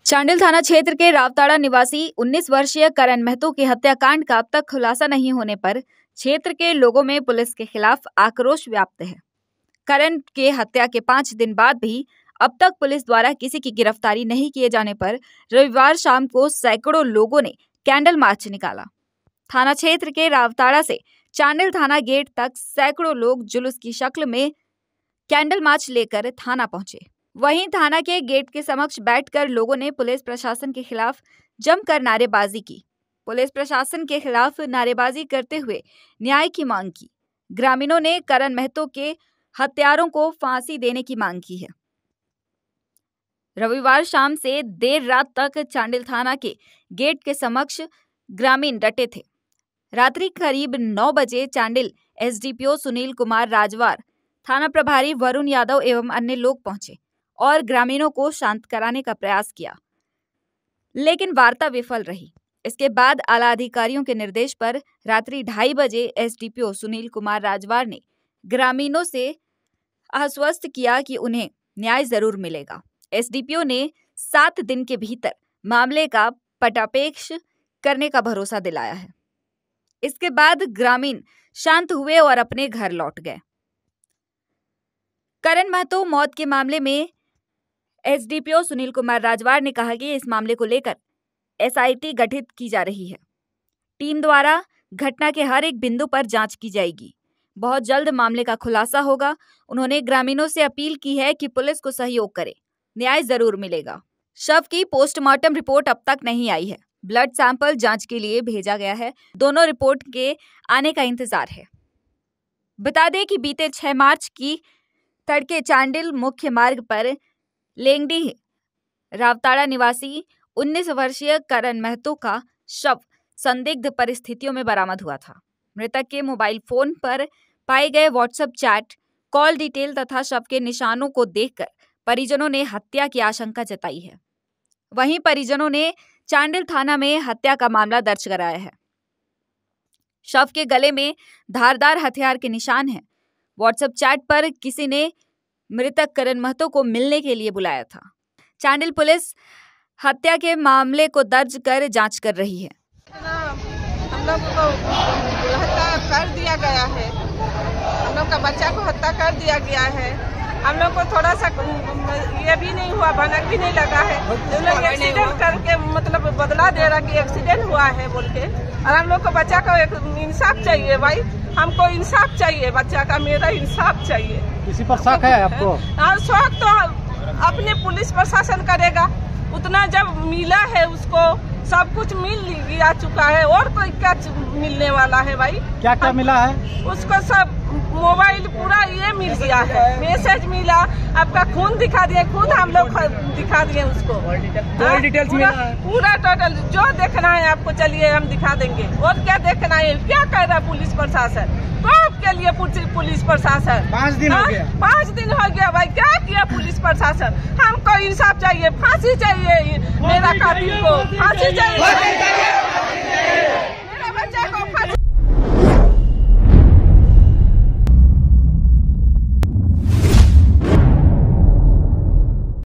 चांडिल थाना क्षेत्र के रावताड़ा निवासी 19 वर्षीय करण महतो की हत्याकांड का अब तक खुलासा नहीं होने पर क्षेत्र के लोगों में पुलिस के खिलाफ आक्रोश व्याप्त है। करण के हत्या के 5 दिन बाद भी अब तक पुलिस द्वारा किसी की गिरफ्तारी नहीं किए जाने पर रविवार शाम को सैकड़ों लोगों ने कैंडल मार्च निकाला। थाना क्षेत्र के रावताड़ा से चांडिल थाना गेट तक सैकड़ों लोग जुलूस की शक्ल में कैंडल मार्च लेकर थाना पहुंचे। वहीं थाना के गेट के समक्ष बैठकर लोगों ने पुलिस प्रशासन के खिलाफ जमकर नारेबाजी की। पुलिस प्रशासन के खिलाफ नारेबाजी करते हुए न्याय की मांग की। ग्रामीणों ने करण महतो के हत्यारों को फांसी देने की मांग की है। रविवार शाम से देर रात तक चांडिल थाना के गेट के समक्ष ग्रामीण डटे थे। रात्रि करीब 9 बजे चांडिल एसडीपीओ सुनील कुमार राजवार, थाना प्रभारी वरुण यादव एवं अन्य लोग पहुंचे और ग्रामीणों को शांत कराने का प्रयास किया, लेकिन वार्ता विफल रही। इसके बाद आला अधिकारियों के निर्देश पर रात्रि 2:30 बजे एसडीपीओ सुनील कुमार राजवार ने ग्रामीणों से आश्वस्त किया कि उन्हें न्याय जरूर मिलेगा। एसडीपीओ ने 7 दिन के भीतर मामले का पटापेक्ष करने का भरोसा दिलाया है। इसके बाद ग्रामीण शांत हुए और अपने घर लौट गए। करण महतो मौत के मामले में एसडीपीओ सुनील कुमार राजवार ने कहा कि इस मामले को लेकर एसआईटी गठित की जा रही है। टीम द्वारा घटना के हर एक बिंदु पर जांच की जाएगी। बहुत जल्द मामले का खुलासा होगा। उन्होंने ग्रामीणों से अपील की है कि पुलिस को सहयोग करे, न्याय जरूर मिलेगा। शव की पोस्टमार्टम रिपोर्ट अब तक नहीं आई है। ब्लड सैंपल जांच के लिए भेजा गया है। दोनों रिपोर्ट के आने का इंतजार है। बता दें कि बीते 6 मार्च की तड़के चांडिल मुख्य मार्ग पर लेंगडीह रावताड़ा निवासी 19 वर्षीय करण महतो का शव संदिग्ध परिस्थितियों में बरामद हुआ था। मृतक के मोबाइल फोन पर पाए गए व्हाट्सएप चैट, कॉल डिटेल तथा शव के निशानों को देखकर परिजनों ने हत्या की आशंका जताई है। वहीं परिजनों ने चांडिल थाना में हत्या का मामला दर्ज कराया है। शव के गले में धारदार हथियार के निशान हैं। व्हाट्सएप चैट पर किसी ने मृतक करण महतो को मिलने के लिए बुलाया था। चांडिल पुलिस हत्या के मामले को दर्ज कर जांच कर रही है। हम लोग को हत्या कर दिया गया है। हम लोग का बच्चा को हत्या कर दिया गया है। हम लोग को थोड़ा सा ये भी नहीं हुआ, भनक भी नहीं लगा है। हम लोग एक्सीडेंट करके मतलब बदला दे रहा कि एक्सीडेंट हुआ है बोल के। और हम लोग को बच्चा का एक इंसाफ चाहिए भाई, हमको इंसाफ चाहिए, बच्चा का मेरा इंसाफ चाहिए। किसी पर शक है आपको? हाँ, शक तो अपने पुलिस प्रशासन करेगा। उतना जब मिला है उसको सब कुछ मिल गया चुका है, और कोई क्या मिलने वाला है भाई? क्या क्या मिला है उसको? सब मोबाइल पूरा ये मिल गया है, मैसेज मिला, आपका खून दिखा दिए, खुद हम लोग दिखा दिए उसको, डिटेल्स मिला है पूरा टोटल। जो देखना है आपको चलिए हम दिखा देंगे। और क्या देखना है? क्या कह रहा पुलिस प्रशासन? कब के लिए पुलिस प्रशासन? 5 दिन हो गया। 5 दिन हो गया भाई, क्या किया पुलिस प्रशासन? हमको इंसाफ चाहिए, फांसी चाहिए, मेरा कातिल को फांसी चाहिए।